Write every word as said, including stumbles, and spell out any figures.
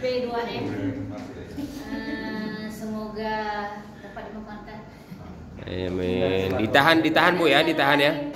P dua M. Uh, semoga dapat dimakamkan. Amin. Ditahan, ditahan Bu ya, ditahan ya.